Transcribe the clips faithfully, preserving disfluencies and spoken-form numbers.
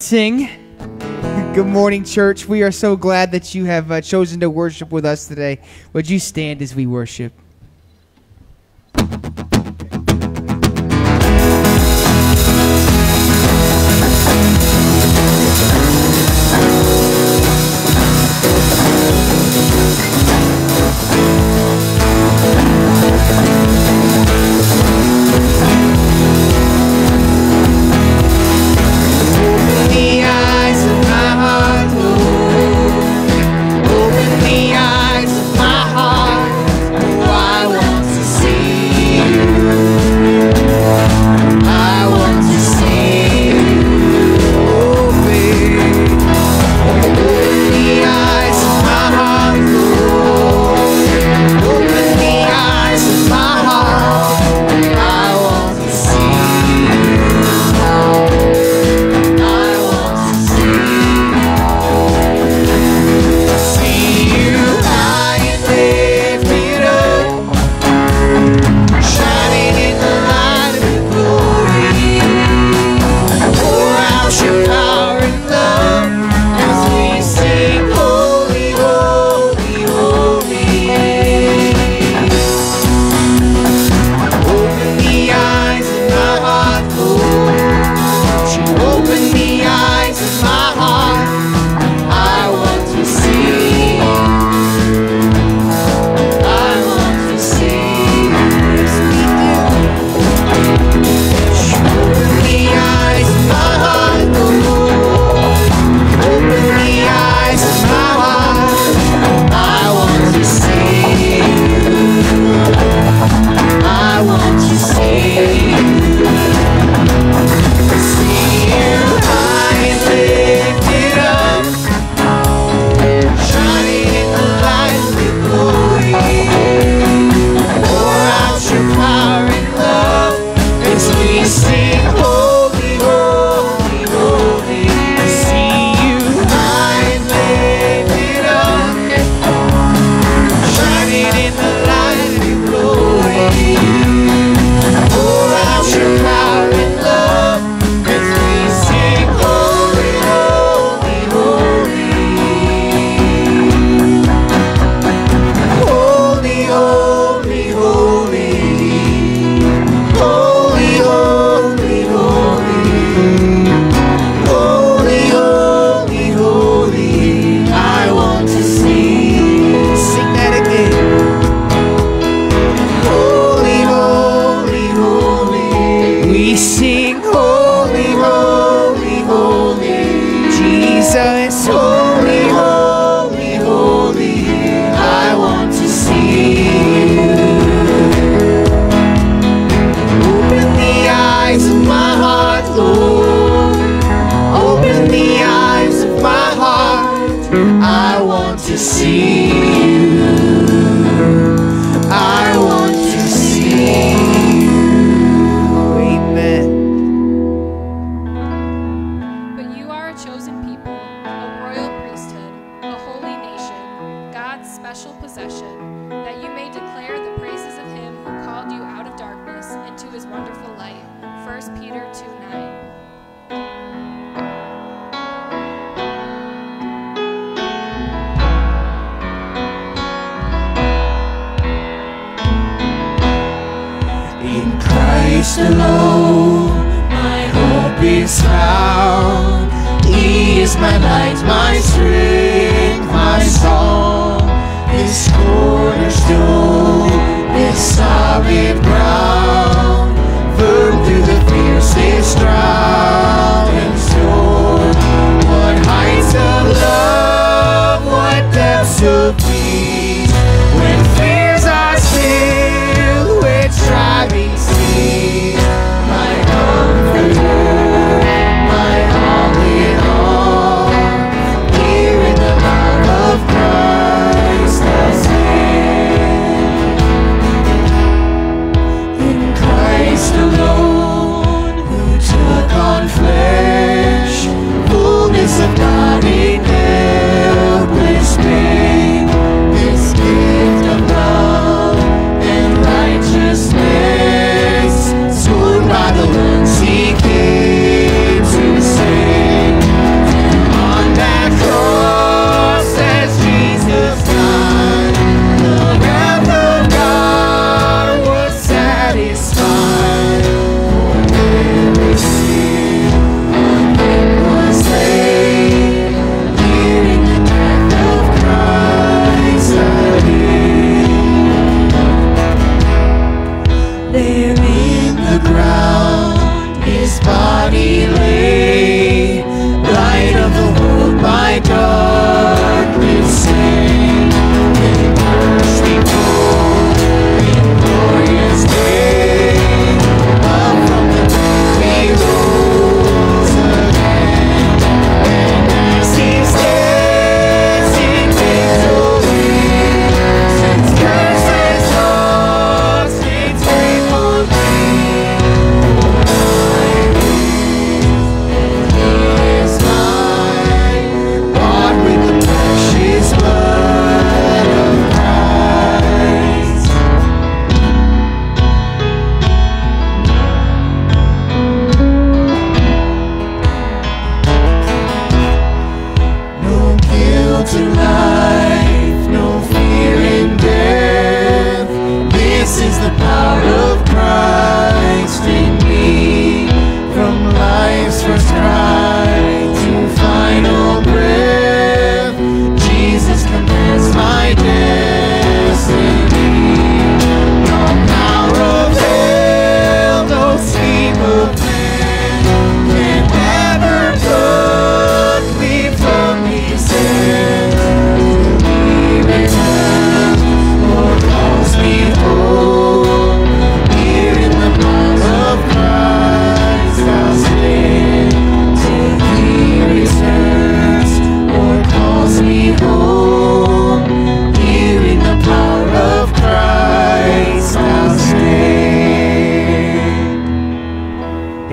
sing. Good morning, church. We are so glad that you have uh, chosen to worship with us today. Would you stand as we worship? Here in the love of Christ, I'll sing.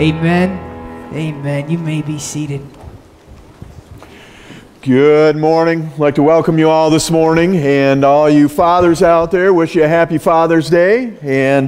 Amen. Amen. You may be seated. Good morning. I'd like to welcome you all this morning, and all you fathers out there, wish you a happy Father's Day. And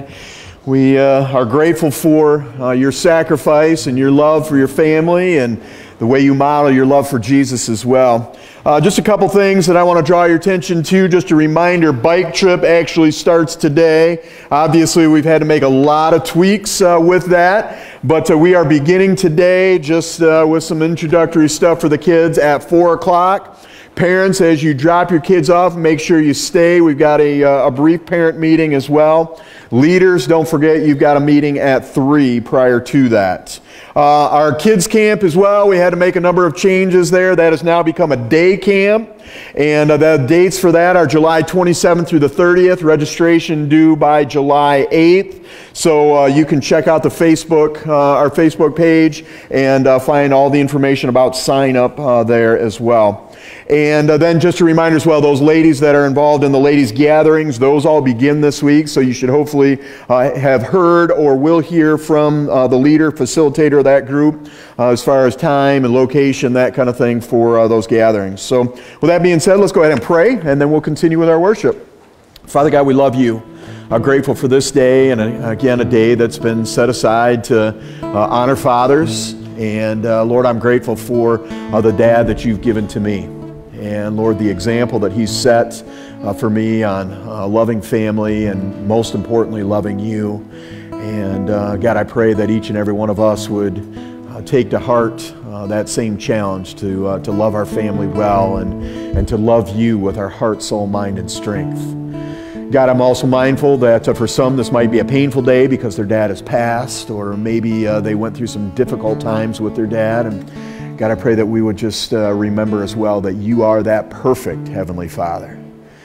we uh, are grateful for uh, your sacrifice and your love for your family and the way you model your love for Jesus as well. Uh, just a couple things that I want to draw your attention to. Just a reminder, bike trip actually starts today. Obviously, we've had to make a lot of tweaks uh, with that, but uh, we are beginning today just uh, with some introductory stuff for the kids at four o'clock. Parents, as you drop your kids off, make sure you stay. We've got a, uh, a brief parent meeting as well. Leaders, don't forget you've got a meeting at three prior to that. Uh, our kids camp as well, we had to make a number of changes there. That has now become a day camp. And uh, the dates for that are July twenty-seventh through the thirtieth. Registration due by July eighth. So uh, you can check out the Facebook, uh, our Facebook page, and uh, find all the information about sign up uh, there as well. And uh, then just a reminder as well, those ladies that are involved in the ladies' gatherings, those all begin this week. So you should hopefully uh, have heard or will hear from uh, the leader, facilitator of that group, uh, as far as time and location, that kind of thing for uh, those gatherings. So with that being said, let's go ahead and pray, and then we'll continue with our worship. Father God, we love you. I'm grateful for this day, and uh, again, a day that's been set aside to uh, honor fathers. And uh, Lord, I'm grateful for uh, the dad that you've given to me. And Lord, the example that he's set uh, for me on uh, loving family and most importantly, loving you. And uh, God, I pray that each and every one of us would uh, take to heart uh, that same challenge to, uh, to love our family well and, and to love you with our heart, soul, mind, and strength. God, I'm also mindful that uh, for some this might be a painful day because their dad has passed, or maybe uh, they went through some difficult times with their dad. And God, I pray that we would just uh, remember as well that you are that perfect Heavenly Father.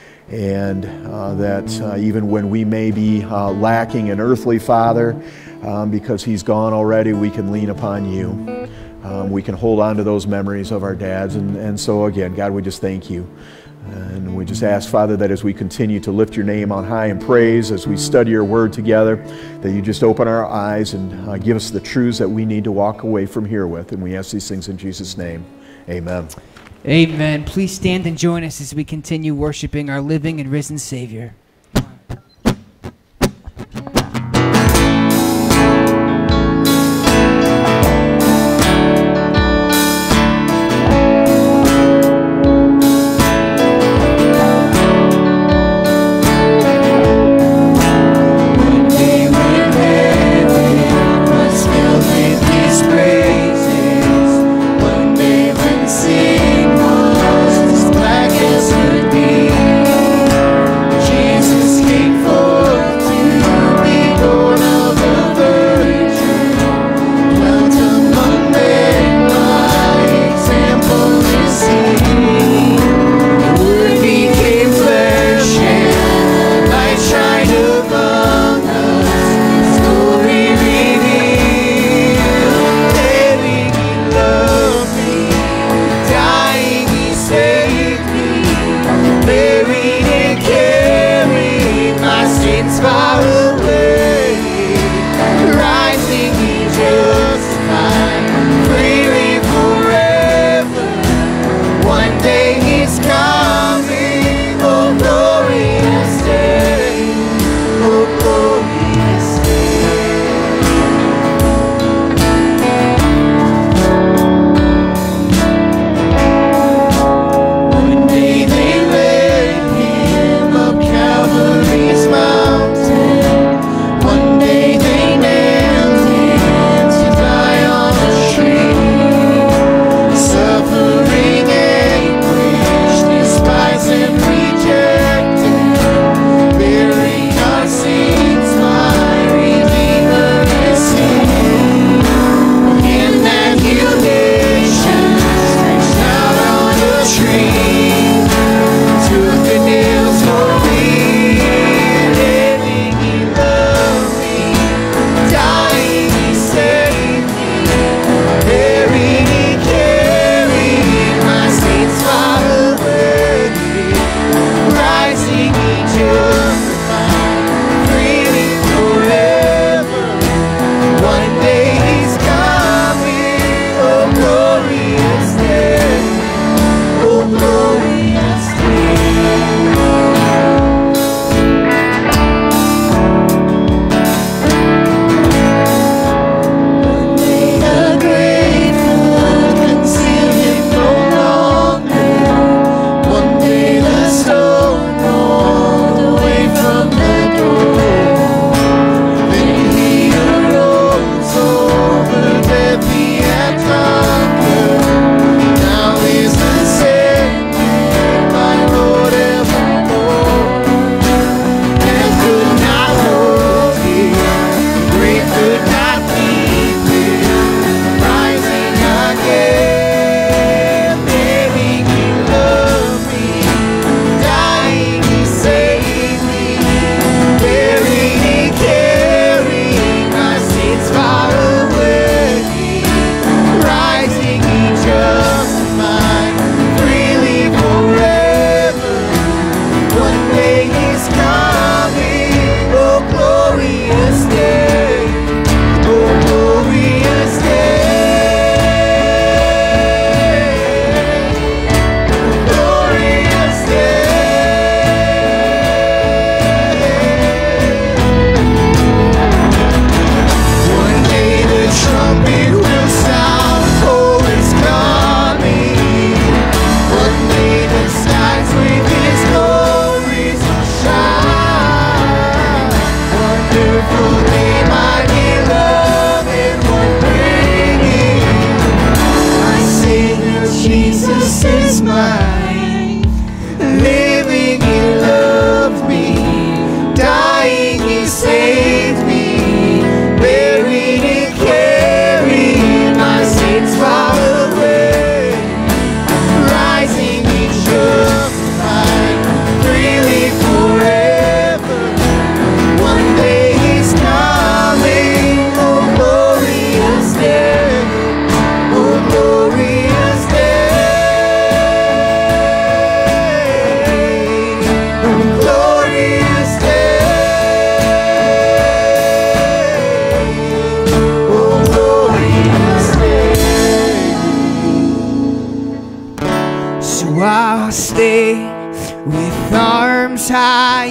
And uh, that uh, even when we may be uh, lacking an earthly father, um, because he's gone already, we can lean upon you. Um, we can hold on to those memories of our dads. And, and so again, God, we just thank you. And we just ask, Father, that as we continue to lift your name on high in praise, as we study your word together, that you just open our eyes and uh, give us the truths that we need to walk away from here with. And we ask these things in Jesus' name. Amen. Amen. Please stand and join us as we continue worshiping our living and risen Savior. Jesus.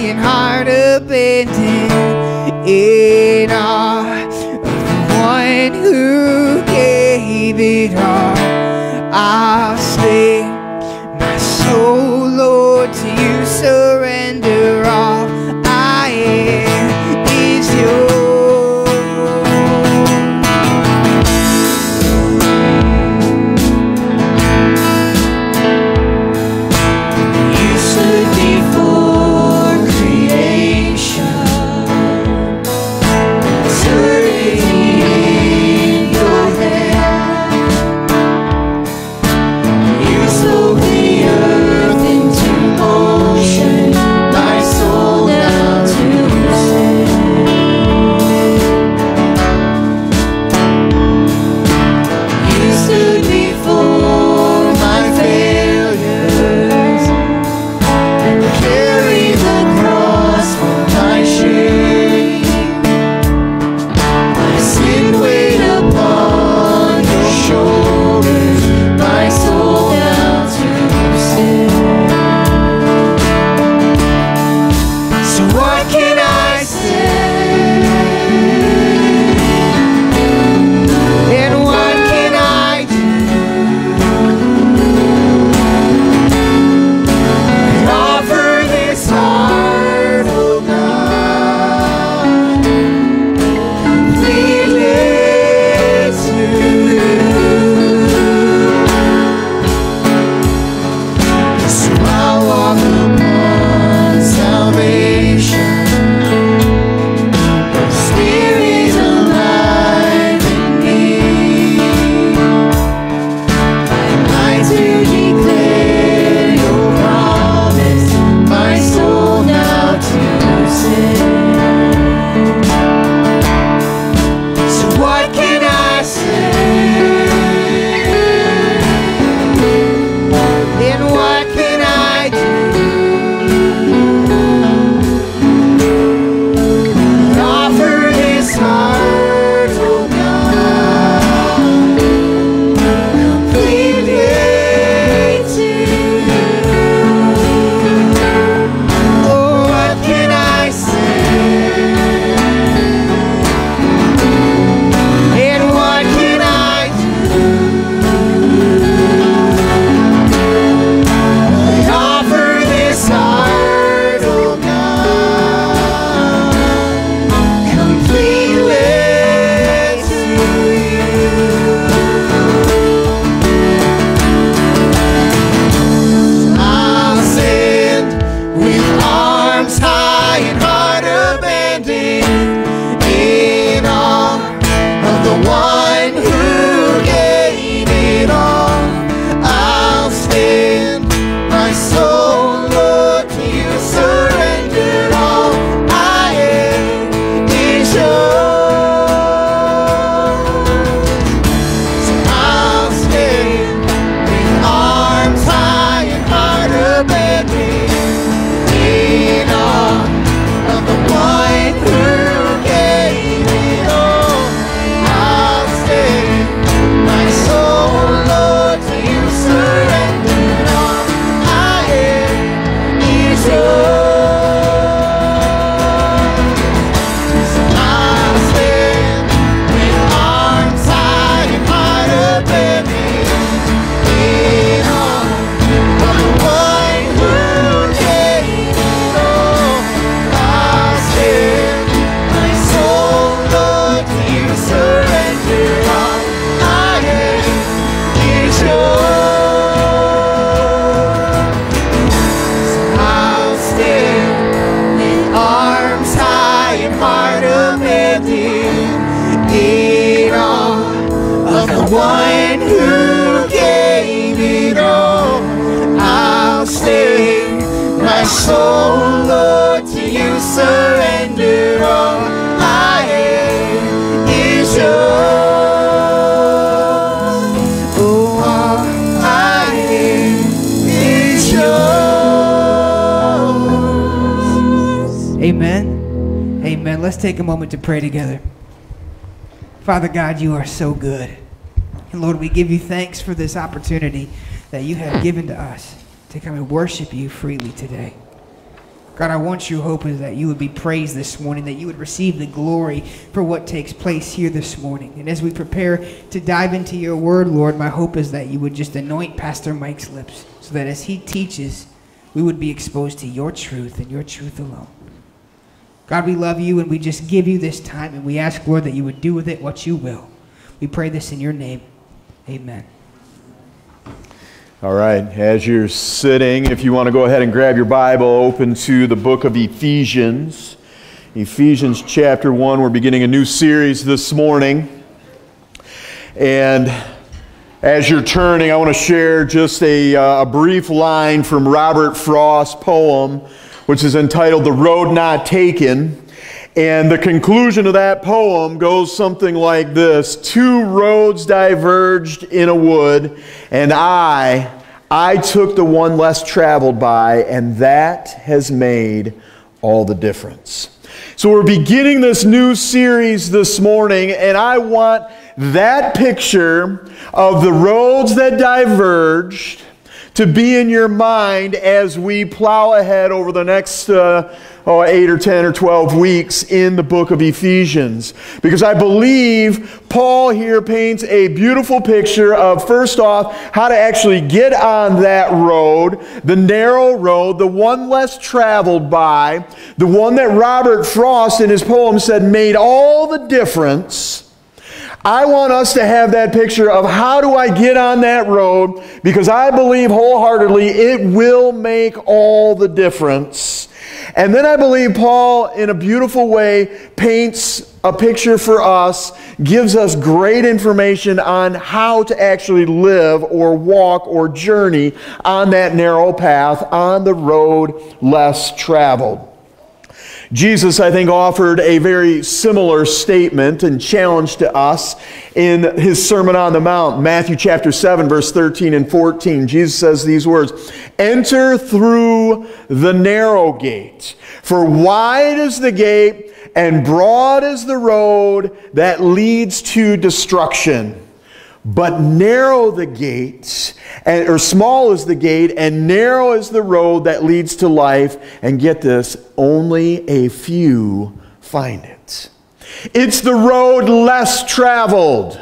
and heart abandoned in awe of the one who gave it all. I'll sing my soul, Lord, to you surrender all. I am is yours. one who gave it all. I'll stay, my soul, Lord, to you surrender all. I am is yours. Oh, all I am is yours. Amen. Amen. Let's take a moment to pray together. Father God, you are so good. And Lord, we give you thanks for this opportunity that you have given to us to come and worship you freely today. God, I want your hope is that you would be praised this morning, that you would receive the glory for what takes place here this morning. And as we prepare to dive into your word, Lord, my hope is that you would just anoint Pastor Mike's lips so that as he teaches, we would be exposed to your truth and your truth alone. God, we love you and we just give you this time and we ask, Lord, that you would do with it what you will. We pray this in your name. Amen. All right, as you're sitting, if you want to go ahead and grab your Bible, open to the book of Ephesians. Ephesians chapter one, we're beginning a new series this morning. And as you're turning, I want to share just a, uh, a brief line from Robert Frost's poem, which is entitled The Road Not Taken. And the conclusion of that poem goes something like this: two roads diverged in a wood, and I, I took the one less traveled by, and that has made all the difference. So we're beginning this new series this morning, and I want that picture of the roads that diverged to be in your mind as we plow ahead over the next uh, oh, eight or ten or twelve weeks in the book of Ephesians. Because I believe Paul here paints a beautiful picture of, first off, how to actually get on that road, the narrow road, the one less traveled by, the one that Robert Frost in his poem said made all the difference. I want us to have that picture of how do I get on that road, because I believe wholeheartedly it will make all the difference. And then I believe Paul, in a beautiful way, paints a picture for us, gives us great information on how to actually live or walk or journey on that narrow path, on the road less traveled. Jesus, I think, offered a very similar statement and challenge to us in his Sermon on the Mount, Matthew chapter seven, verse thirteen and fourteen. Jesus says these words, "Enter through the narrow gate, for wide is the gate and broad is the road that leads to destruction. But narrow the gate, and, or small is the gate, and narrow is the road that leads to life. And get this, only a few find it." It's the road less traveled.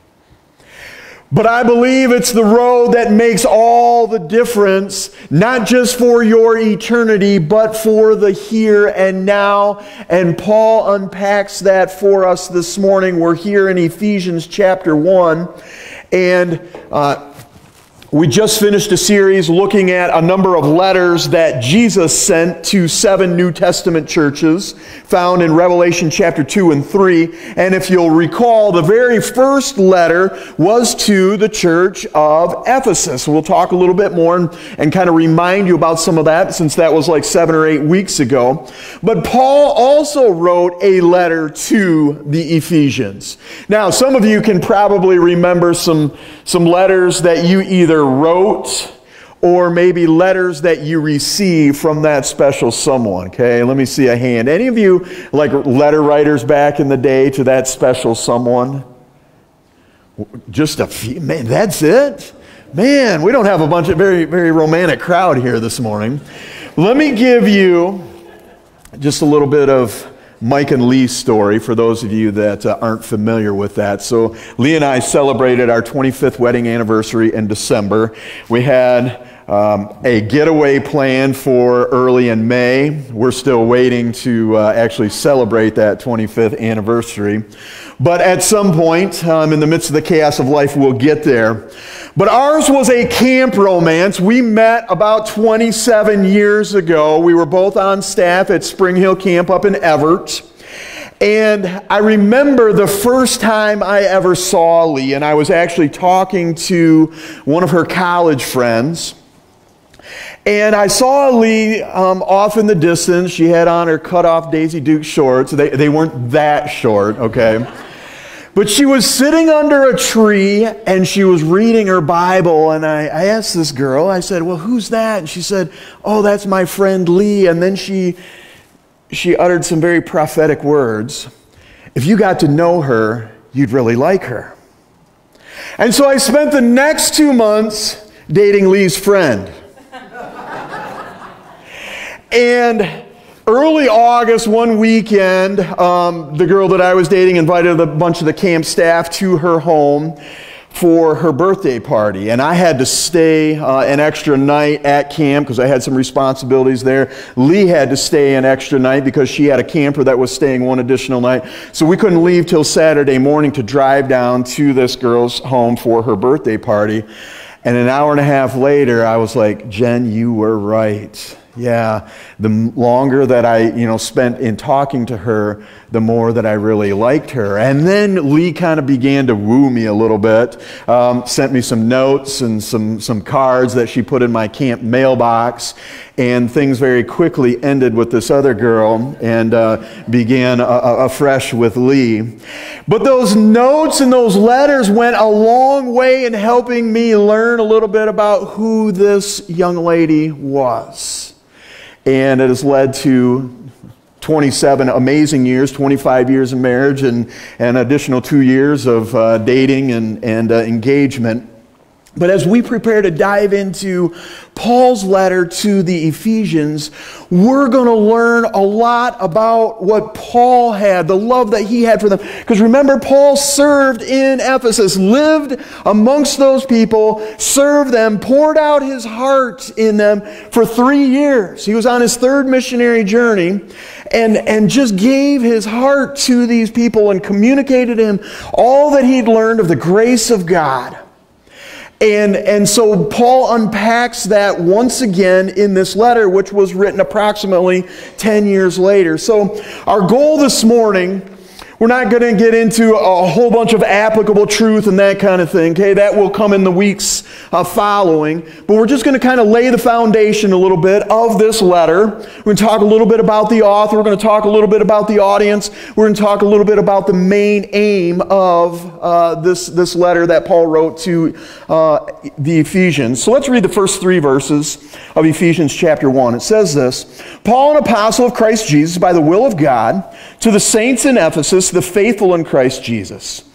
But I believe it's the road that makes all the difference, not just for your eternity, but for the here and now. And Paul unpacks that for us this morning. We're here in Ephesians chapter one, and uh, we just finished a series looking at a number of letters that Jesus sent to seven New Testament churches found in Revelation chapter two and three. And if you'll recall, the very first letter was to the church of Ephesus. We'll talk a little bit more and, and kind of remind you about some of that, since that was like seven or eight weeks ago. But Paul also wrote a letter to the Ephesians. Now, some of you can probably remember some, some letters that you either wrote or maybe letters that you received from that special someone. Okay, let me see a hand. Any of you like letter writers back in the day to that special someone? Just a few. Man, that's it? Man, we don't have a bunch of very, very romantic crowd here this morning. Let me give you just a little bit of Mike and Lee's story for those of you that uh, aren't familiar with that. So Lee and I celebrated our twenty-fifth wedding anniversary in December. We had um, a getaway planned for early in May. We're still waiting to uh, actually celebrate that twenty-fifth anniversary. But at some point, um, in the midst of the chaos of life, we'll get there. But ours was a camp romance. We met about twenty-seven years ago. We were both on staff at Spring Hill Camp up in Everett. And I remember the first time I ever saw Lee, and I was actually talking to one of her college friends. And I saw Lee um, off in the distance. She had on her cut-off Daisy Duke shorts. They, they weren't that short, okay? But she was sitting under a tree, and she was reading her Bible, and I, I asked this girl, I said, "Well, who's that?" And she said, "Oh, that's my friend Lee." And then she, she uttered some very prophetic words. "If you got to know her, you'd really like her." And so I spent the next two months dating Lee's friend. And early August, one weekend, um, the girl that I was dating invited a bunch of the camp staff to her home for her birthday party, and I had to stay uh, an extra night at camp because I had some responsibilities there. Lee had to stay an extra night because she had a camper that was staying one additional night, so we couldn't leave till Saturday morning to drive down to this girl's home for her birthday party. And an hour and a half later, I was like, Jen, you were right. Yeah, the longer that I, you know, spent in talking to her, the more that I really liked her. And then Lee kind of began to woo me a little bit, um, sent me some notes and some, some cards that she put in my camp mailbox, and things very quickly ended with this other girl and uh, began a, a, afresh with Lee. But those notes and those letters went a long way in helping me learn a little bit about who this young lady was. And it has led to twenty-seven amazing years, twenty-five years of marriage, and an additional two years of uh, dating and, and uh, engagement. But as we prepare to dive into Paul's letter to the Ephesians, we're going to learn a lot about what Paul had, the love that he had for them. Because remember, Paul served in Ephesus, lived amongst those people, served them, poured out his heart in them for three years. He was on his third missionary journey and, and just gave his heart to these people and communicated to him all that he'd learned of the grace of God. And, and so Paul unpacks that once again in this letter, which was written approximately ten years later. So our goal this morning, we're not going to get into a whole bunch of applicable truth and that kind of thing, okay? That will come in the weeks uh, following. But we're just going to kind of lay the foundation a little bit of this letter. We're going to talk a little bit about the author. We're going to talk a little bit about the audience. We're going to talk a little bit about the main aim of uh, this, this letter that Paul wrote to uh, the Ephesians. So let's read the first three verses of Ephesians chapter one. It says this: Paul, an apostle of Christ Jesus, by the will of God, to the saints in Ephesus, the faithful in Christ Jesus.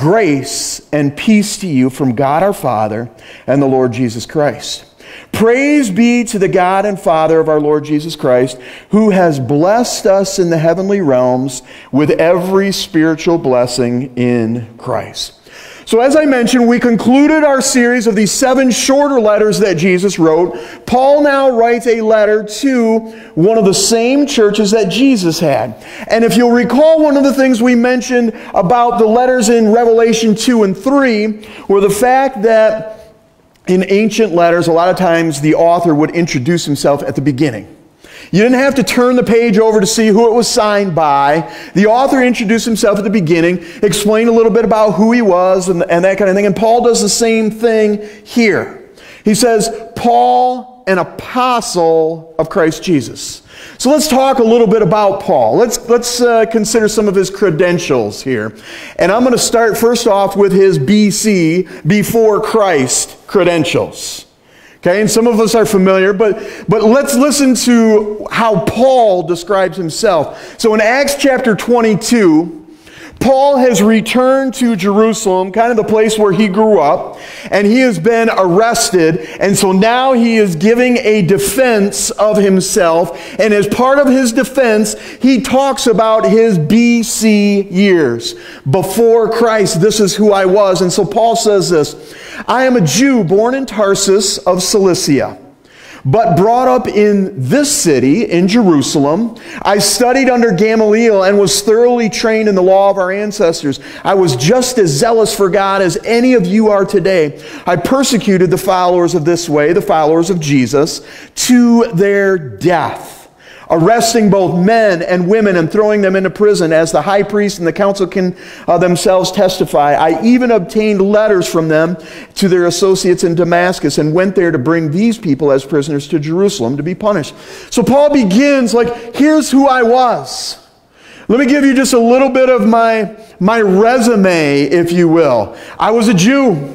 Grace and peace to you from God our Father and the Lord Jesus Christ. Praise be to the God and Father of our Lord Jesus Christ, who has blessed us in the heavenly realms with every spiritual blessing in Christ. So as I mentioned, we concluded our series of these seven shorter letters that Jesus wrote. Paul now writes a letter to one of the same churches that Jesus had. And if you'll recall, one of the things we mentioned about the letters in Revelation two and three were the fact that in ancient letters, a lot of times the author would introduce himself at the beginning. You didn't have to turn the page over to see who it was signed by. The author introduced himself at the beginning, explained a little bit about who he was and, and that kind of thing. And Paul does the same thing here. He says, Paul, an apostle of Christ Jesus. So let's talk a little bit about Paul. Let's, let's uh, consider some of his credentials here. And I'm going to start first off with his B C, before Christ, credentials. Okay, and some of us are familiar, but, but let's listen to how Paul describes himself. So in Acts chapter twenty-two, Paul has returned to Jerusalem, kind of the place where he grew up, and he has been arrested, and so now he is giving a defense of himself, and as part of his defense, he talks about his B C years. Before Christ, this is who I was. And so Paul says this: I am a Jew born in Tarsus of Cilicia, but brought up in this city, in Jerusalem. I studied under Gamaliel and was thoroughly trained in the law of our ancestors. I was just as zealous for God as any of you are today. I persecuted the followers of this way, the followers of Jesus, to their death, arresting both men and women and throwing them into prison, as the high priest and the council can uh, themselves testify. I even obtained letters from them to their associates in Damascus and went there to bring these people as prisoners to Jerusalem to be punished. So Paul begins like, here's who I was. Let me give you just a little bit of my, my resume, if you will. I was a Jew.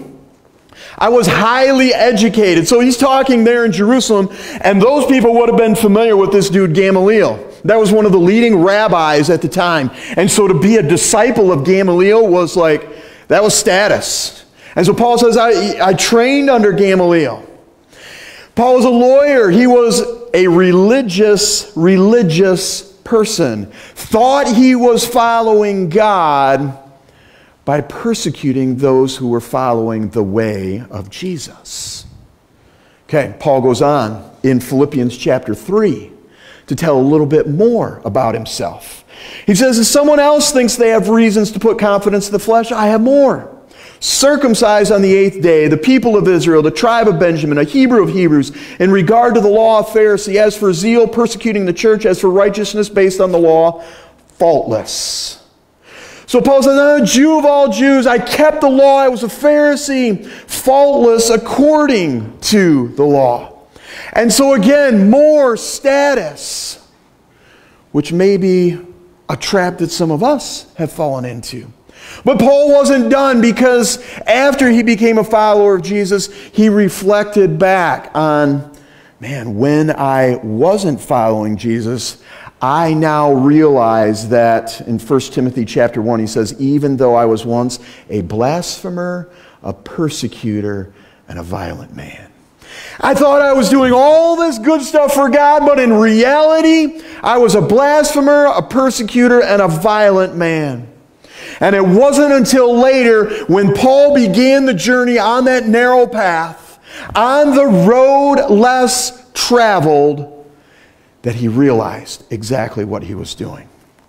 I was highly educated. So he's talking there in Jerusalem, and those people would have been familiar with this dude Gamaliel. That was one of the leading rabbis at the time. And so to be a disciple of Gamaliel was like, that was status. And so Paul says, I, I trained under Gamaliel. Paul was a lawyer. He was a religious, religious person, thought he was following God by persecuting those who were following the way of Jesus. Okay, Paul goes on in Philippians chapter three to tell a little bit more about himself. He says, if someone else thinks they have reasons to put confidence in the flesh, I have more. Circumcised on the eighth day, the people of Israel, the tribe of Benjamin, a Hebrew of Hebrews, in regard to the law of Pharisee, as for zeal, persecuting the church, as for righteousness based on the law, faultless. So Paul says, I'm a Jew of all Jews. I kept the law. I was a Pharisee, faultless according to the law. And so again, more status, which may be a trap that some of us have fallen into. But Paul wasn't done, because after he became a follower of Jesus, he reflected back on, man, when I wasn't following Jesus, I now realize that in First Timothy chapter one, he says, even though I was once a blasphemer, a persecutor, and a violent man. I thought I was doing all this good stuff for God, but in reality, I was a blasphemer, a persecutor, and a violent man. And it wasn't until later, when Paul began the journey on that narrow path, on the road less traveled, that he realized exactly what he was doing.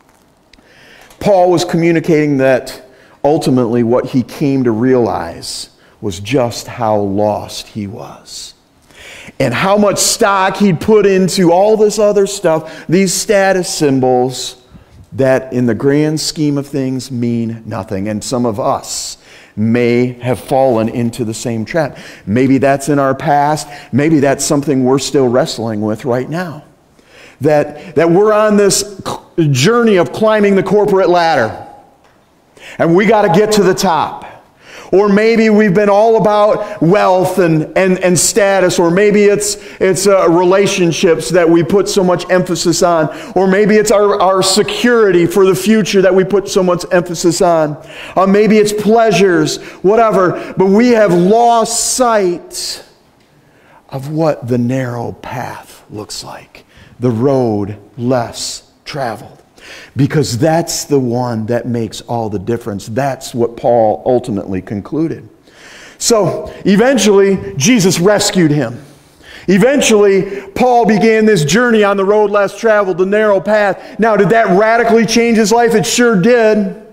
Paul was communicating that ultimately what he came to realize was just how lost he was, and how much stock he'd put into all this other stuff, these status symbols, that in the grand scheme of things mean nothing. And some of us may have fallen into the same trap. Maybe that's in our past. Maybe that's something we're still wrestling with right now. That, that we're on this journey of climbing the corporate ladder, and we got to get to the top. Or maybe we've been all about wealth and, and, and status. Or maybe it's, it's uh, relationships that we put so much emphasis on. Or maybe it's our, our security for the future that we put so much emphasis on. Or maybe it's pleasures, whatever. But we have lost sight of what the narrow path looks like. The road less traveled. Because that's the one that makes all the difference. That's what Paul ultimately concluded. So, eventually, Jesus rescued him. Eventually, Paul began this journey on the road less traveled, the narrow path. Now, did that radically change his life? It sure did.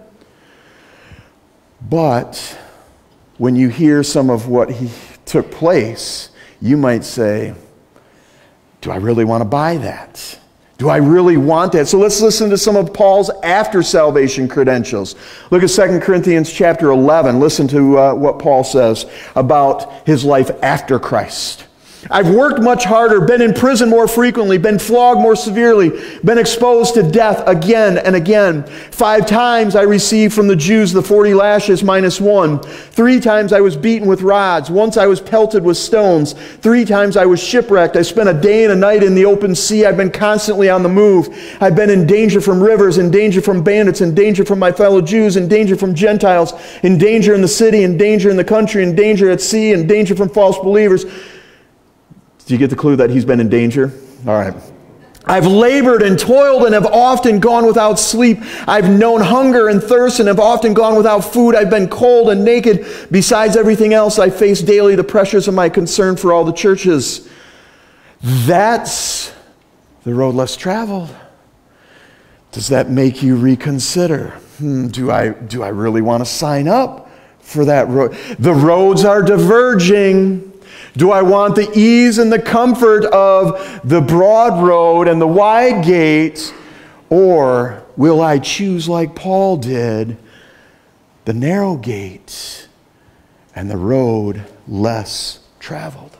But when you hear some of what he took place, you might say, do I really want to buy that? Do I really want that? So let's listen to some of Paul's after salvation credentials. Look at Second Corinthians chapter eleven. Listen to uh, what Paul says about his life after Christ. I've worked much harder, been in prison more frequently, been flogged more severely, been exposed to death again and again. Five times I received from the Jews the forty lashes minus one. Three times I was beaten with rods. Once I was pelted with stones. Three times I was shipwrecked. I spent a day and a night in the open sea. I've been constantly on the move. I've been in danger from rivers, in danger from bandits, in danger from my fellow Jews, in danger from Gentiles, in danger in the city, in danger in the country, in danger at sea, in danger from false believers. Do you get the clue that he's been in danger? All right. I've labored and toiled and have often gone without sleep. I've known hunger and thirst and have often gone without food. I've been cold and naked. Besides everything else, I face daily the pressures of my concern for all the churches. That's the road less traveled. Does that make you reconsider? Hmm, do I, do I really want to sign up for that road? The roads are diverging. Do I want the ease and the comfort of the broad road and the wide gate? Or will I choose, like Paul did, the narrow gate and the road less traveled?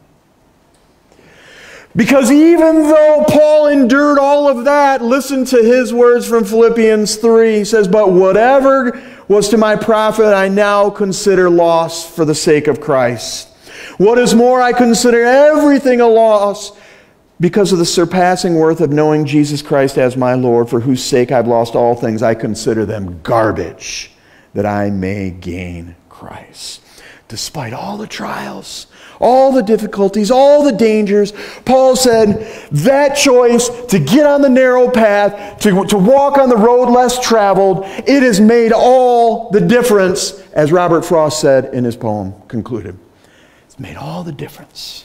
Because even though Paul endured all of that, listen to his words from Philippians three. He says, but whatever was to my profit, I now consider loss for the sake of Christ. What is more, I consider everything a loss because of the surpassing worth of knowing Jesus Christ as my Lord, for whose sake I've lost all things. I consider them garbage, that I may gain Christ. Despite all the trials, all the difficulties, all the dangers. Paul said that choice to get on the narrow path, to, to walk on the road less traveled, it has made all the difference, as Robert Frost said in his poem, concluded. It's made all the difference.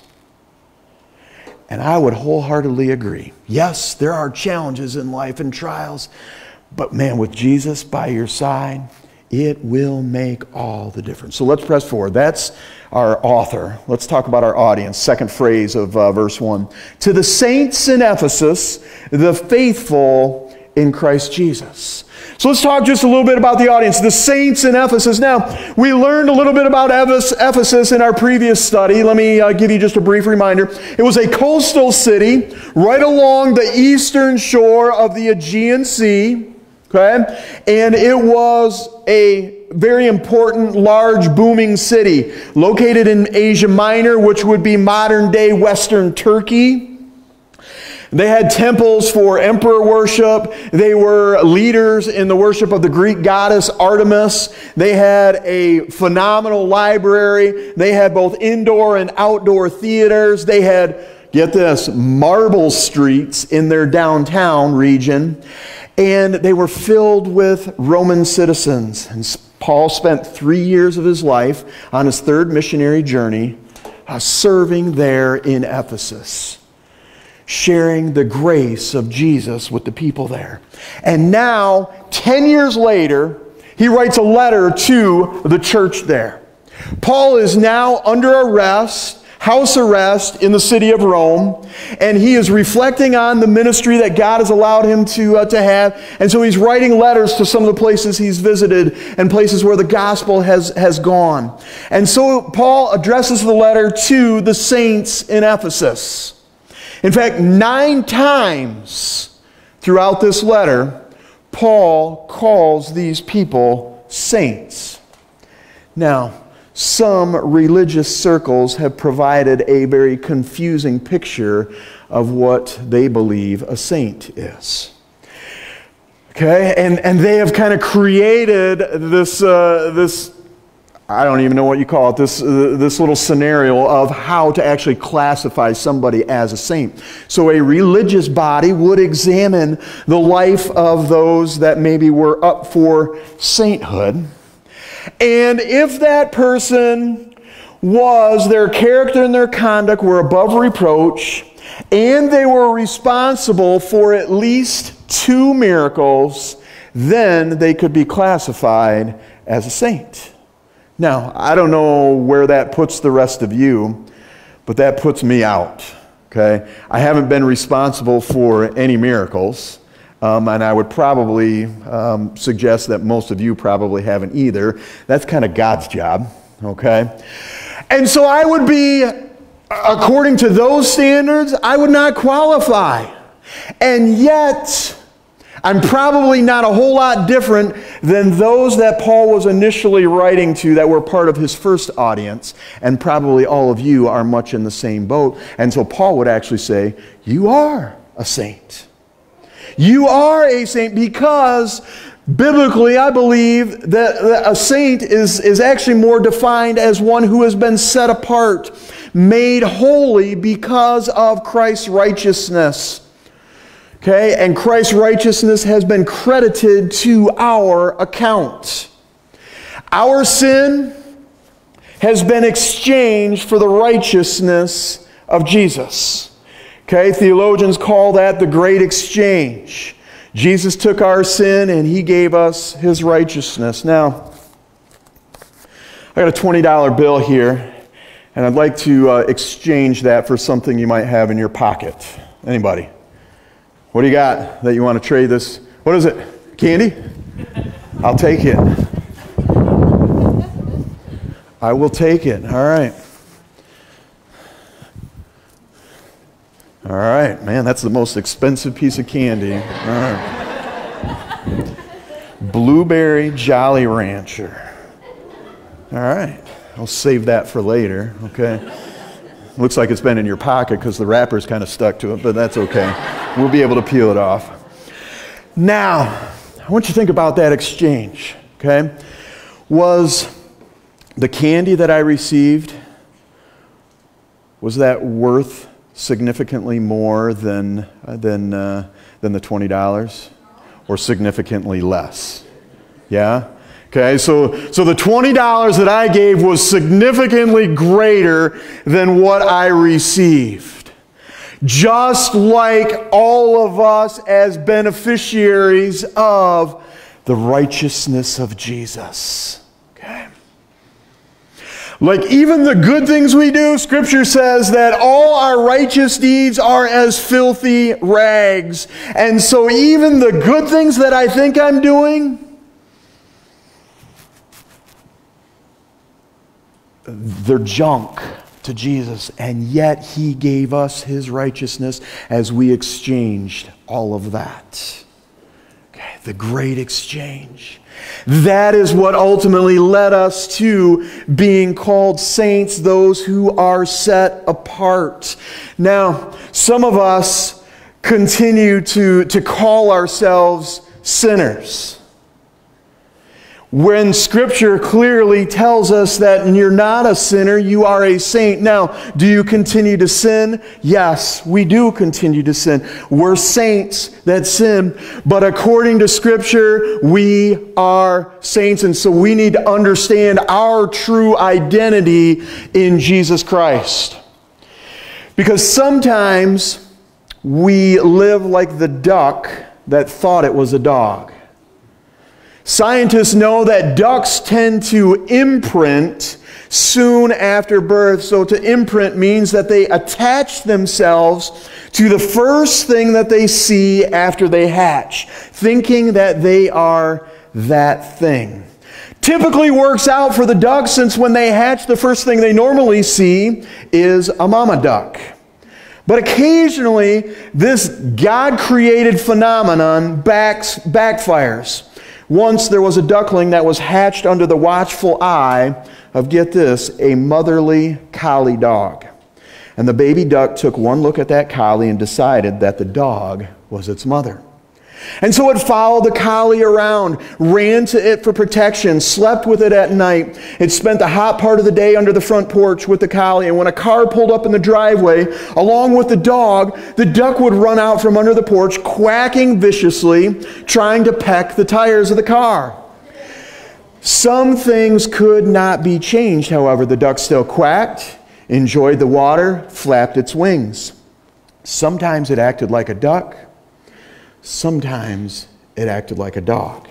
And I would wholeheartedly agree. Yes, there are challenges in life and trials, but man, with Jesus by your side, it will make all the difference. So let's press forward. That's our author. Let's talk about our audience. Second phrase of uh, verse one. To the saints in Ephesus, the faithful in Christ Jesus. So let's talk just a little bit about the audience. The saints in Ephesus. Now, we learned a little bit about Ephesus in our previous study. Let me uh, give you just a brief reminder. It was a coastal city right along the eastern shore of the Aegean Sea. Okay? And it was a very important, large, booming city located in Asia Minor, which would be modern-day Western Turkey. They had temples for emperor worship. They were leaders in the worship of the Greek goddess Artemis. They had a phenomenal library. They had both indoor and outdoor theaters. They had, get this, marble streets in their downtown region. And they were filled with Roman citizens. And Paul spent three years of his life on his third missionary journey uh, serving there in Ephesus, sharing the grace of Jesus with the people there. And now, ten years later, he writes a letter to the church there. Paul is now under arrest, house arrest in the city of Rome, and he is reflecting on the ministry that God has allowed him to, uh, to have. And so he's writing letters to some of the places he's visited and places where the gospel has, has gone. And so Paul addresses the letter to the saints in Ephesus. In fact, nine times throughout this letter, Paul calls these people saints. Now, some religious circles have provided a very confusing picture of what they believe a saint is. Okay, and, and they have kind of created this, uh, this, I don't even know what you call it, this, uh, this little scenario of how to actually classify somebody as a saint. So a religious body would examine the life of those that maybe were up for sainthood. And if that person was, their character and their conduct were above reproach, and they were responsible for at least two miracles, then they could be classified as a saint. Now, I don't know where that puts the rest of you, but that puts me out. Okay? I haven't been responsible for any miracles. Um, and I would probably um, suggest that most of you probably haven't either. That's kind of God's job, okay? And so I would be, according to those standards, I would not qualify. And yet, I'm probably not a whole lot different than those that Paul was initially writing to that were part of his first audience. And probably all of you are much in the same boat. And so Paul would actually say, you are a saint. You are a saint because biblically I believe that a saint is, is actually more defined as one who has been set apart, made holy because of Christ's righteousness. Okay, and Christ's righteousness has been credited to our account. Our sin has been exchanged for the righteousness of Jesus. Okay, theologians call that the great exchange. Jesus took our sin and He gave us His righteousness. Now, I got a twenty dollar bill here, and I'd like to uh, exchange that for something you might have in your pocket. Anybody? What do you got that you want to trade this? What is it? Candy? I'll take it. I will take it. All right. All right, man, that's the most expensive piece of candy. All right. Blueberry Jolly Rancher. All right, I'll save that for later, okay? Looks like it's been in your pocket because the wrapper's kind of stuck to it, but that's okay. We'll be able to peel it off. Now, I want you to think about that exchange, okay? Was the candy that I received was that worth significantly more than, uh, than, uh, than the twenty dollars? Or significantly less? Yeah? Okay, so, so the twenty dollars that I gave was significantly greater than what I received. Just like all of us as beneficiaries of the righteousness of Jesus. Okay? Like even the good things we do, Scripture says that all our righteous deeds are as filthy rags. And so even the good things that I think I'm doing, they're junk to Jesus, and yet He gave us His righteousness as we exchanged all of that. Okay, the great exchange. That is what ultimately led us to being called saints, those who are set apart. Now, some of us continue to, to call ourselves sinners, when Scripture clearly tells us that you're not a sinner, you are a saint. Now, do you continue to sin? Yes, we do continue to sin. We're saints that sin, but according to Scripture, we are saints, and so we need to understand our true identity in Jesus Christ. Because sometimes we live like the duck that thought it was a dog. Scientists know that ducks tend to imprint soon after birth. So to imprint means that they attach themselves to the first thing that they see after they hatch, thinking that they are that thing. Typically works out for the ducks, since when they hatch, the first thing they normally see is a mama duck. But occasionally, this God-created phenomenon backs, backfires. Once there was a duckling that was hatched under the watchful eye of, get this, a motherly collie dog. And the baby duck took one look at that collie and decided that the dog was its mother. And so it followed the collie around, ran to it for protection, slept with it at night. It spent the hot part of the day under the front porch with the collie, and when a car pulled up in the driveway, along with the dog, the duck would run out from under the porch, quacking viciously, trying to peck the tires of the car. Some things could not be changed, however. The duck still quacked, enjoyed the water, flapped its wings. Sometimes it acted like a duck. Sometimes it acted like a dog.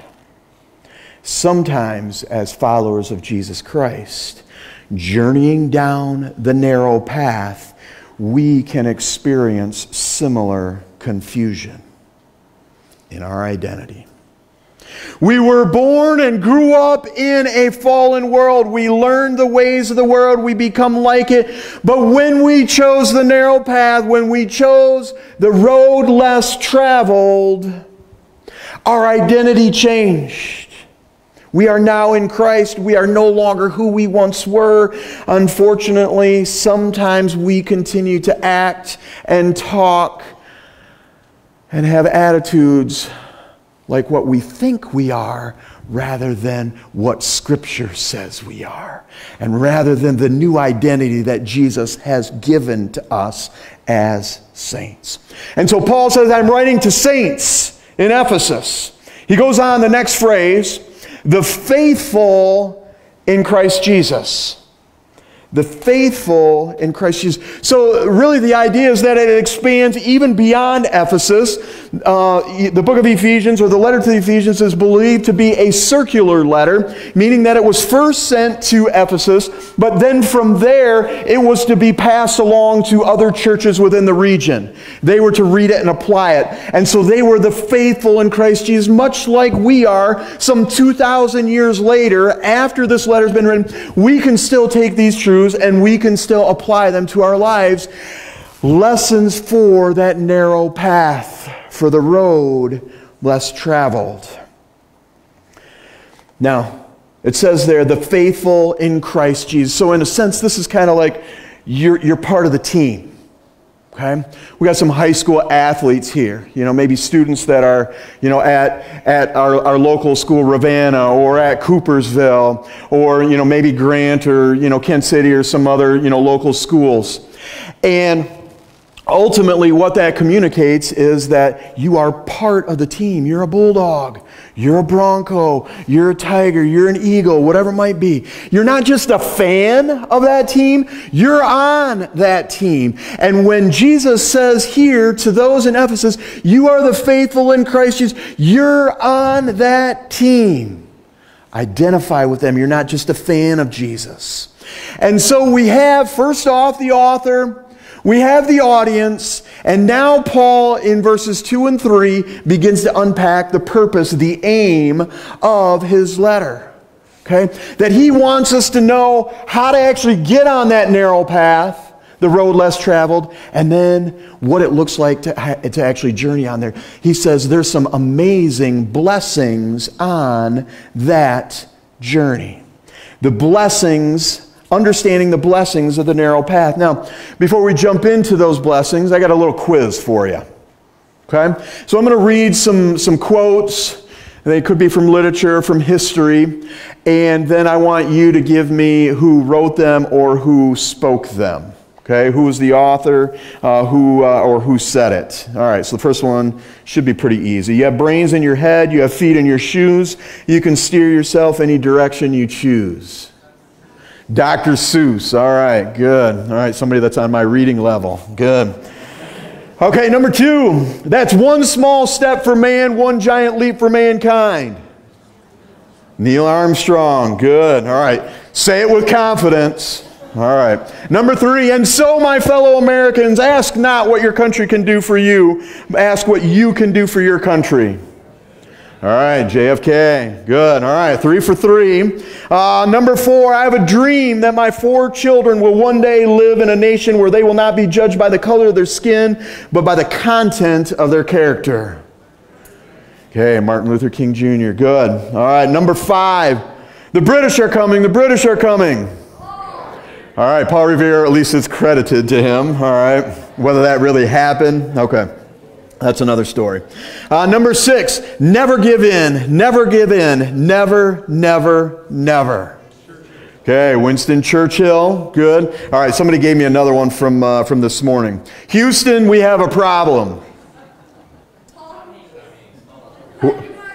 Sometimes, as followers of Jesus Christ, journeying down the narrow path, we can experience similar confusion in our identity. We were born and grew up in a fallen world. We learned the ways of the world. We become like it. But when we chose the narrow path, when we chose the road less traveled, our identity changed. We are now in Christ. We are no longer who we once were. Unfortunately, sometimes we continue to act and talk and have attitudes like what we think we are, rather than what Scripture says we are, and rather than the new identity that Jesus has given to us as saints. And so Paul says, I'm writing to saints in Ephesus. He goes on the next phrase, the faithful in Christ Jesus. The faithful in Christ Jesus. So really the idea is that it expands even beyond Ephesus. Uh, the book of Ephesians, or the letter to the Ephesians, is believed to be a circular letter, meaning that it was first sent to Ephesus, but then from there it was to be passed along to other churches within the region. They were to read it and apply it. And so they were the faithful in Christ Jesus, much like we are some two thousand years later, after this letter's been written. We can still take these truths and we can still apply them to our lives. Lessons for that narrow path, for the road less traveled. Now, it says there, the faithful in Christ Jesus. So in a sense, this is kind of like you're, you're part of the team. Okay? We got some high school athletes here, you know, maybe students that are, you know, at, at our, our local school, Ravenna, or at Coopersville, or, you know, maybe Grant, or, you know, Kent City, or some other, you know, local schools. And ultimately, what that communicates is that you are part of the team. You're a bulldog. You're a bronco. You're a tiger. You're an eagle, whatever it might be. You're not just a fan of that team. You're on that team. And when Jesus says here to those in Ephesus, you are the faithful in Christ Jesus, you're on that team. Identify with them. You're not just a fan of Jesus. And so we have, first off, the author. We have the audience, and now Paul in verses two and three begins to unpack the purpose, the aim of his letter. Okay? That he wants us to know how to actually get on that narrow path, the road less traveled, and then what it looks like to, to actually journey on there. He says there's some amazing blessings on that journey. The blessings Understanding the blessings of the narrow path. Now, before we jump into those blessings, I got a little quiz for you. Okay? So I'm going to read some, some quotes. They could be from literature, from history. And then I want you to give me who wrote them or who spoke them. Okay? Who was the author, uh, who uh, or who said it. All right, so the first one should be pretty easy. You have brains in your head. You have feet in your shoes. You can steer yourself any direction you choose. Doctor Seuss. All right, good. All right, somebody that's on my reading level. Good. Okay, number two. That's one small step for man, one giant leap for mankind. Neil Armstrong. Good. All right. Say it with confidence. All right. Number three. And so, my fellow Americans, ask not what your country can do for you. Ask what you can do for your country. All right, J F K. Good. All right, three for three. Uh, number four, I have a dream that my four children will one day live in a nation where they will not be judged by the color of their skin, but by the content of their character. Okay, Martin Luther King Junior Good. All right, number five, the British are coming. The British are coming. All right, Paul Revere, at least it's credited to him. All right, whether that really happened, okay. That's another story. Uh, number six, never give in, never give in, never, never, never. Okay, Winston Churchill, good. All right, somebody gave me another one from, uh, from this morning. Houston, we have a problem. All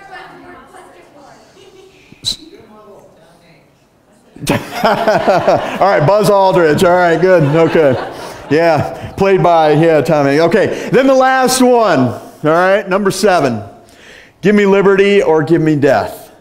right, Buzz Aldridge. All right, good. Okay. Yeah, played by, yeah, Tommy. Okay, then the last one. All right, number seven. Give me liberty or give me death.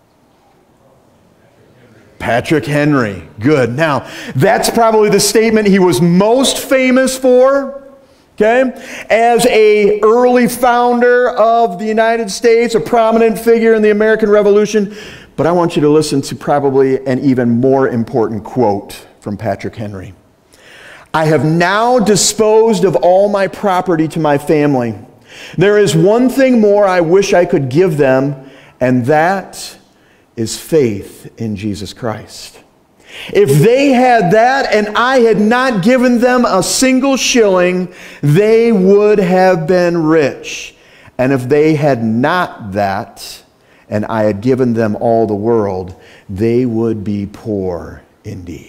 Patrick Henry. Good. Now, that's probably the statement he was most famous for. Okay? As a early founder of the United States, a prominent figure in the American Revolution. But I want you to listen to probably an even more important quote from Patrick Henry. I have now disposed of all my property to my family. There is one thing more I wish I could give them, and that is faith in Jesus Christ. If they had that and I had not given them a single shilling, they would have been rich. And if they had not that, and I had given them all the world, they would be poor indeed.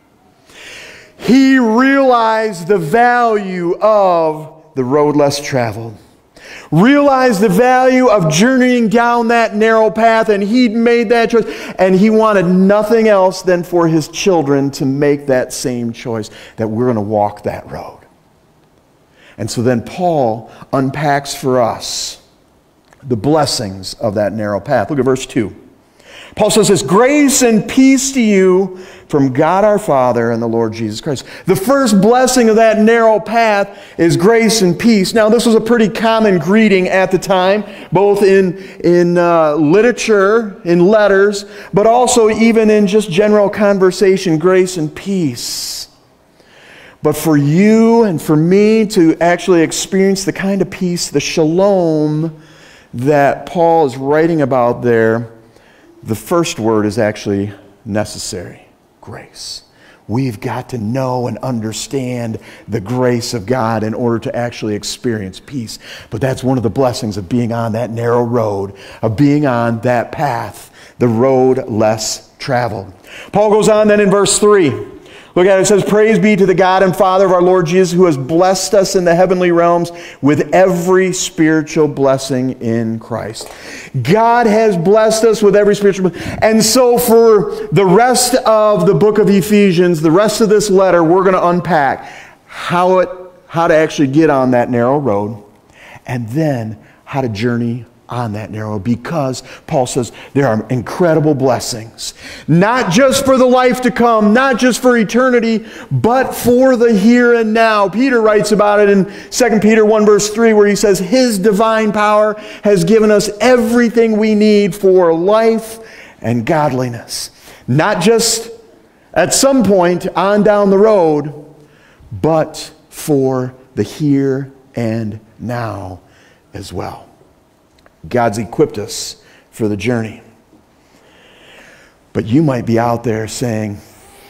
He realized the value of the road less traveled. Realized the value of journeying down that narrow path, and he'd made that choice. And he wanted nothing else than for his children to make that same choice, that we're going to walk that road. And so then Paul unpacks for us the blessings of that narrow path. Look at verse two. Paul says this, grace and peace to you from God our Father and the Lord Jesus Christ. The first blessing of that narrow path is grace and peace. Now, this was a pretty common greeting at the time, both in, in uh, literature, in letters, but also even in just general conversation, grace and peace. But for you and for me to actually experience the kind of peace, the shalom that Paul is writing about there, the first word is actually necessary. Grace. We've got to know and understand the grace of God in order to actually experience peace. But that's one of the blessings of being on that narrow road, of being on that path, the road less traveled. Paul goes on then in verse three. Look at it, it says, praise be to the God and Father of our Lord Jesus, who has blessed us in the heavenly realms with every spiritual blessing in Christ. God has blessed us with every spiritual blessing. And so for the rest of the book of Ephesians, the rest of this letter, we're going to unpack how it, how to actually get on that narrow road, and then how to journey on that narrow, because Paul says there are incredible blessings, not just for the life to come, not just for eternity, but for the here and now. Peter writes about it in Second Peter one verse three, where he says, his divine power has given us everything we need for life and godliness. Not just at some point on down the road, but for the here and now as well. God's equipped us for the journey. But you might be out there saying,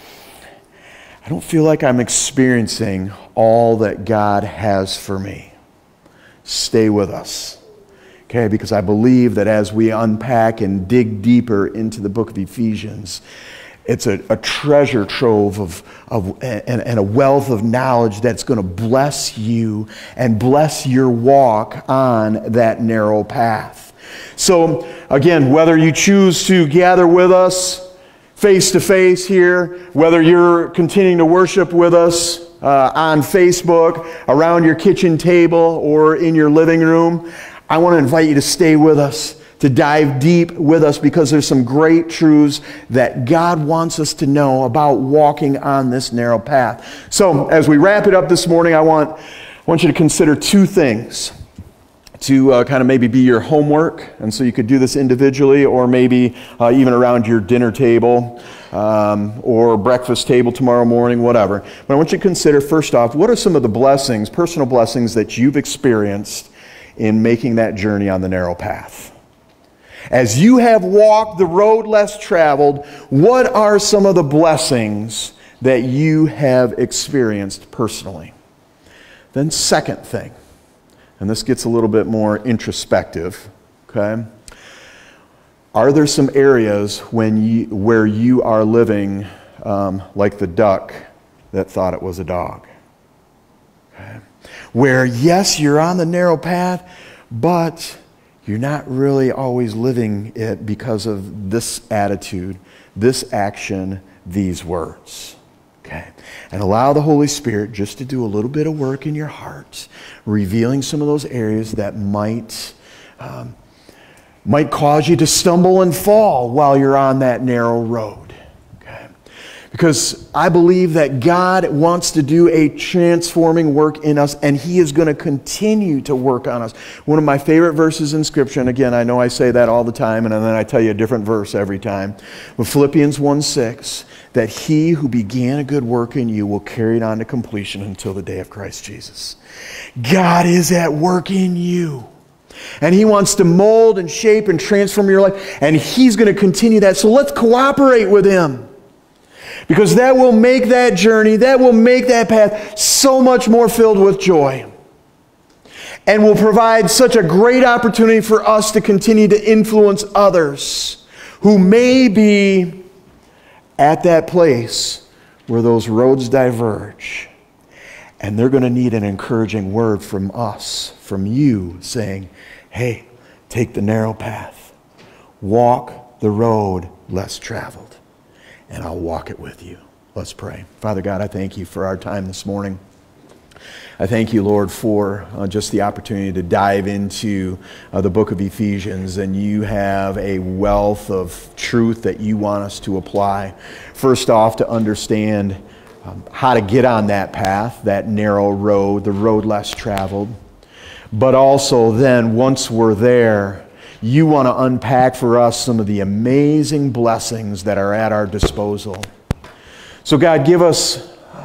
I don't feel like I'm experiencing all that God has for me. Stay with us. Okay, because I believe that as we unpack and dig deeper into the book of Ephesians, it's a, a treasure trove of, of and, and a wealth of knowledge that's going to bless you and bless your walk on that narrow path. So again, whether you choose to gather with us face to face here, whether you're continuing to worship with us uh, on Facebook, around your kitchen table, or in your living room, I want to invite you to stay with us, to dive deep with us, because there's some great truths that God wants us to know about walking on this narrow path. So as we wrap it up this morning, I want, I want you to consider two things to uh, kind of maybe be your homework. And so you could do this individually, or maybe uh, even around your dinner table um, or breakfast table tomorrow morning, whatever. But I want you to consider, first off, what are some of the blessings, personal blessings that you've experienced in making that journey on the narrow path? As you have walked the road less traveled, what are some of the blessings that you have experienced personally? Then second thing, and this gets a little bit more introspective, okay? Are there some areas when you, where you are living um, like the duck that thought it was a dog? Okay? Where, yes, you're on the narrow path, but you're not really always living it because of this attitude, this action, these words. Okay? And allow the Holy Spirit just to do a little bit of work in your heart, revealing some of those areas that might, um, might cause you to stumble and fall while you're on that narrow road. Because I believe that God wants to do a transforming work in us, and He is going to continue to work on us. One of my favorite verses in Scripture, and again, I know I say that all the time, and then I tell you a different verse every time. But Philippians one six, that He who began a good work in you will carry it on to completion until the day of Christ Jesus. God is at work in you. And He wants to mold and shape and transform your life, and He's going to continue that. So let's cooperate with Him. Because that will make that journey, that will make that path so much more filled with joy. And will provide such a great opportunity for us to continue to influence others who may be at that place where those roads diverge. And they're going to need an encouraging word from us, from you, saying, hey, take the narrow path. Walk the road less traveled. And I'll walk it with you. Let's pray. Father God, I thank you for our time this morning. I thank you, Lord, for uh, just the opportunity to dive into uh, the book of Ephesians, and you have a wealth of truth that you want us to apply. First off, to understand um, how to get on that path, that narrow road, the road less traveled. But also then, once we're there, you want to unpack for us some of the amazing blessings that are at our disposal. So God, give us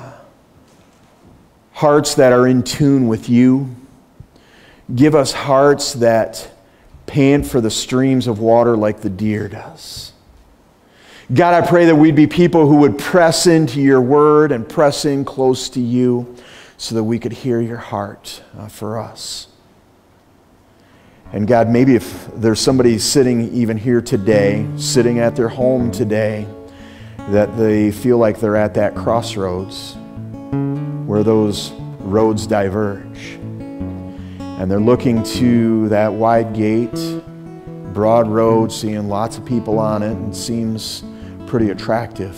hearts that are in tune with you. Give us hearts that pant for the streams of water like the deer does. God, I pray that we'd be people who would press into your word and press in close to you so that we could hear your heart uh, for us. And God, maybe if there's somebody sitting even here today, sitting at their home today, that they feel like they're at that crossroads where those roads diverge. And they're looking to that wide gate, broad road, seeing lots of people on it, and seems pretty attractive.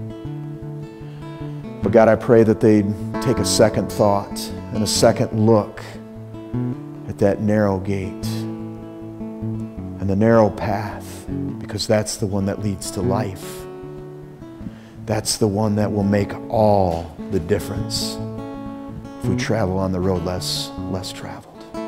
But God, I pray that they'd take a second thought and a second look at that narrow gate and the narrow path, because that's the one that leads to life. That's the one that will make all the difference if we travel on the road less, less traveled.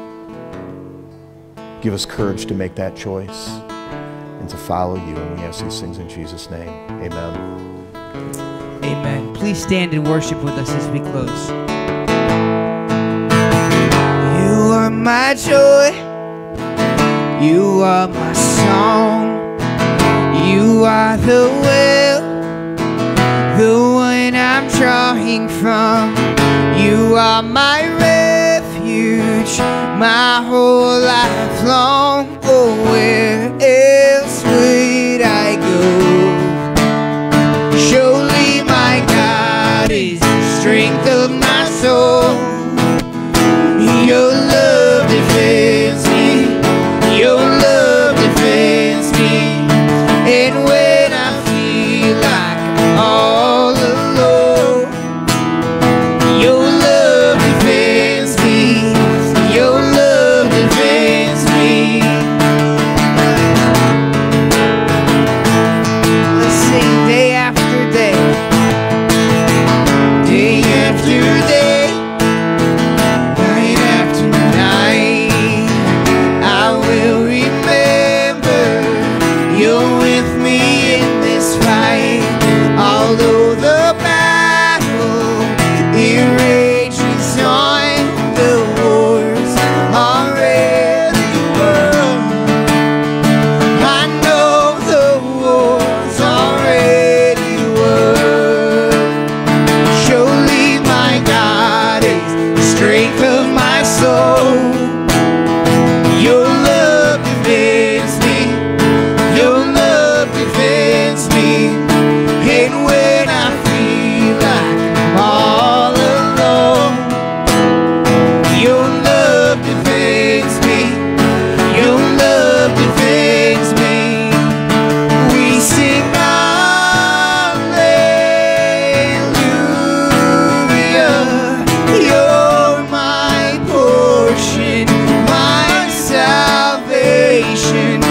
Give us courage to make that choice and to follow you. And we ask these things in Jesus' name. Amen. Amen. Please stand and worship with us as we close. You are my joy. You are my song. You are the well, the one I'm drawing from. You are my refuge, my whole life long. Oh, where else would I go? Surely my God is the strength of my soul. Your love defends me. Your love defends me. And when I feel like I'm all alone, your love defends me. Your love defends me. Let's sing day after day, day after day, night after night. I will remember you're with me in this fight. Although the battle it rages on, the war's already won. I know the war's already won. Surely my God is the strength of my soul. Your love defends me. Your love defends me. And when I feel like I'm all alone, your love defends me. Your love defends me. We sing hallelujah. You're my portion, my salvation.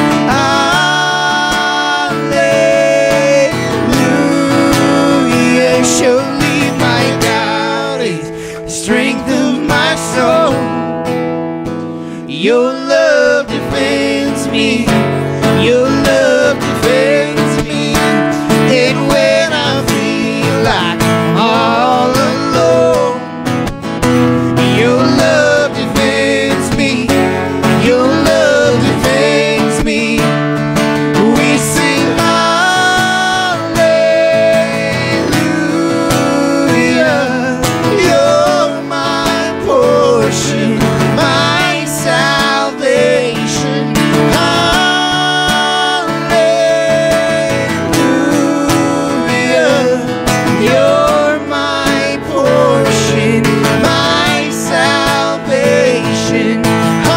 Hallelujah. Surely my God is the strength of my soul. Your love defends me. Your love defends me. And when I feel like I'm all alone, your love defends me. Your love defends me. We sing hallelujah. You're my portion, my salvation. Hallelujah. You're my portion, my salvation.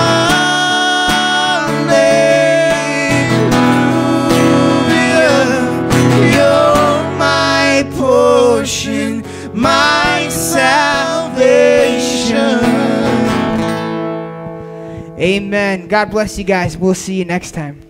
Hallelujah. You're my portion, my salvation. Amen. God bless you guys. We'll see you next time.